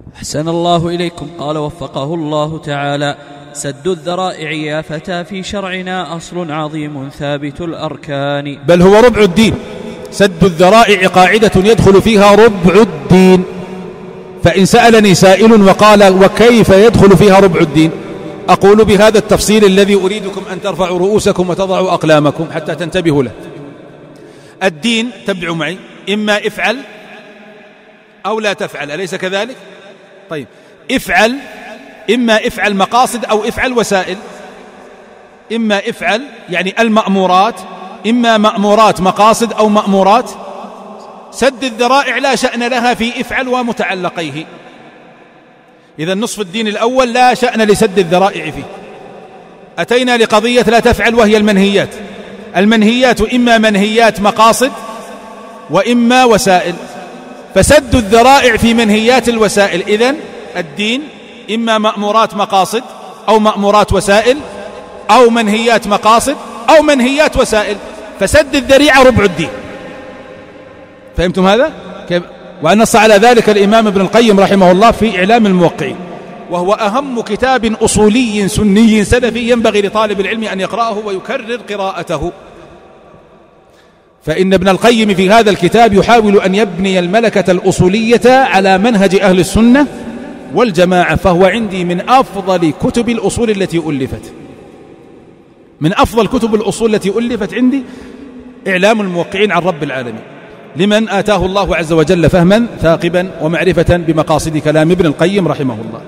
أحسن الله إليكم. قال وفقه الله تعالى: سد الذرائع يا فتى في شرعنا أصل عظيم ثابت الأركان. بل هو ربع الدين. سد الذرائع قاعدة يدخل فيها ربع الدين. فإن سألني سائل وقال: وكيف يدخل فيها ربع الدين؟ أقول بهذا التفصيل الذي أريدكم أن ترفعوا رؤوسكم وتضعوا أقلامكم حتى تنتبهوا له. الدين، تبعوا معي، إما افعل أو لا تفعل، أليس كذلك؟ طيب، افعل، إما افعل مقاصد أو افعل وسائل. إما افعل يعني المأمورات، إما مأمورات مقاصد أو مأمورات. سد الذرائع لا شأن لها في افعل ومتعلقيه. إذا نصف الدين الأول لا شأن لسد الذرائع فيه. أتينا لقضية لا تفعل وهي المنهيات. المنهيات إما منهيات مقاصد وإما وسائل، فسد الذرائع في منهيات الوسائل. إذن الدين إما مأمورات مقاصد أو مأمورات وسائل، أو منهيات مقاصد أو منهيات وسائل، فسد الذريعة ربع الدين. فهمتم هذا؟ وأن نص على ذلك الإمام ابن القيم رحمه الله في إعلام الموقعين، وهو أهم كتاب أصولي سني سلفي ينبغي لطالب العلم أن يقرأه ويكرر قراءته. فإن ابن القيم في هذا الكتاب يحاول أن يبني الملكة الأصولية على منهج أهل السنة والجماعة، فهو عندي من أفضل كتب الأصول التي ألفت. من أفضل كتب الأصول التي ألفت عندي إعلام الموقعين عن رب العالمين، لمن آتاه الله عز وجل فهما ثاقبا ومعرفة بمقاصد كلام ابن القيم رحمه الله.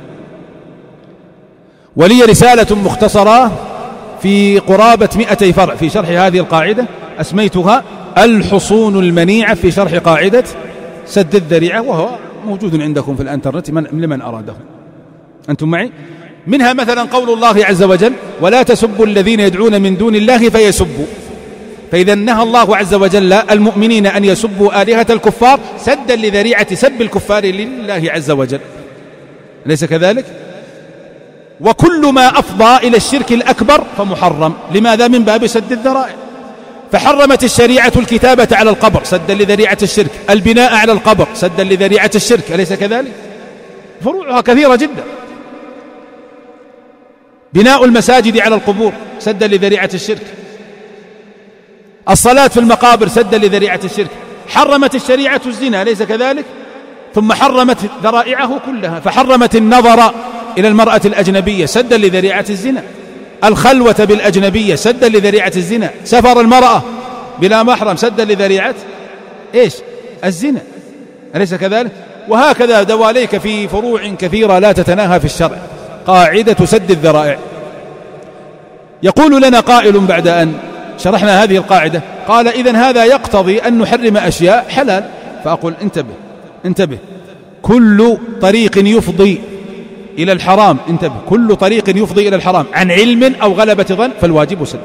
ولي رسالة مختصرة في قرابة 200 فرع في شرح هذه القاعدة، أسميتها الحصون المنيعة في شرح قاعدة سد الذريعة، وهو موجود عندكم في الانترنت لمن أراده. أنتم معي؟ منها مثلا قول الله عز وجل: ولا تسبوا الذين يدعون من دون الله فيسبوا. فإذا نهى الله عز وجل المؤمنين أن يسبوا آلهة الكفار سدا لذريعة سب الكفار لله عز وجل، أليس كذلك؟ وكل ما أفضى إلى الشرك الأكبر فمحرم. لماذا؟ من باب سد الذرائع. فحرمت الشريعة الكتابة على القبر سدا لذريعة الشرك، البناء على القبر سدا لذريعة الشرك، أليس كذلك؟ فروعها كثيرة جدا. بناء المساجد على القبور سدا لذريعة الشرك، الصلاة في المقابر سدا لذريعة الشرك. حرمت الشريعة الزنا، أليس كذلك؟ ثم حرمت ذرائعه كلها، فحرمت النظر إلى المرأة الأجنبية سدا لذريعة الزنا، الخلوة بالأجنبية سدا لذريعة الزنا، سفر المرأة بلا محرم سدا لذريعة إيش؟ الزنا، أليس كذلك؟ وهكذا دواليك في فروع كثيرة لا تتناهى في الشرع. قاعدة سد الذرائع. يقول لنا قائل بعد أن شرحنا هذه القاعدة، قال: إذن هذا يقتضي أن نحرم أشياء حلال. فأقول: انتبه، كل طريق يفضي إلى الحرام، انتبه، كل طريق يفضي إلى الحرام عن علم أو غلبة ظن فالواجب سد.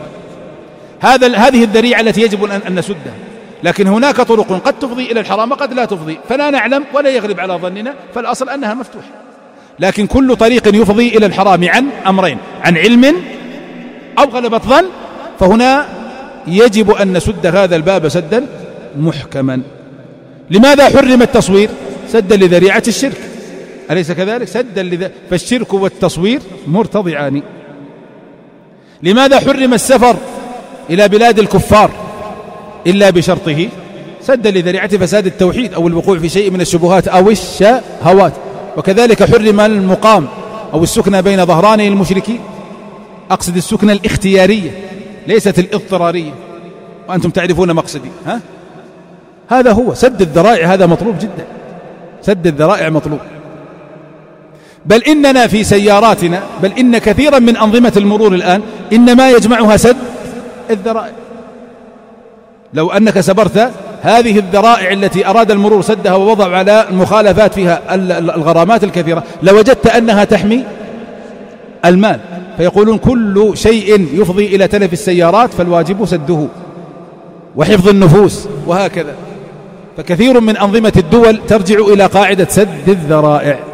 هذه الذريعة التي يجب أن نسدها. لكن هناك طرق قد تفضي إلى الحرام وقد لا تفضي، فلا نعلم ولا يغلب على ظننا، فالأصل أنها مفتوحة. لكن كل طريق يفضي إلى الحرام عن أمرين: عن علم أو غلبة ظن، فهنا يجب أن نسد هذا الباب سدا محكما. لماذا حرم التصوير؟ سدا لذريعة الشرك، أليس كذلك؟ فالشرك والتصوير مرتضعان. لماذا حرم السفر إلى بلاد الكفار إلا بشرطه؟ سدا لذريعة فساد التوحيد أو الوقوع في شيء من الشبهات أو الشهوات. وكذلك حرم المقام أو السكنة بين ظهراني المشركين، أقصد السكنة الاختيارية ليست الاضطرارية، وأنتم تعرفون مقصدي. هذا هو سد الذرائع، هذا مطلوب جدا، سد الذرائع مطلوب. بل إننا في سياراتنا، بل إن كثيرا من أنظمة المرور الآن إنما يجمعها سد الذرائع. لو أنك سبرت هذه الذرائع التي أراد المرور سدها ووضع على المخالفات فيها الغرامات الكثيرة، لوجدت أنها تحمي المال. فيقولون كل شيء يفضي إلى تلف السيارات فالواجب سده وحفظ النفوس، وهكذا. فكثير من أنظمة الدول ترجع إلى قاعدة سد الذرائع.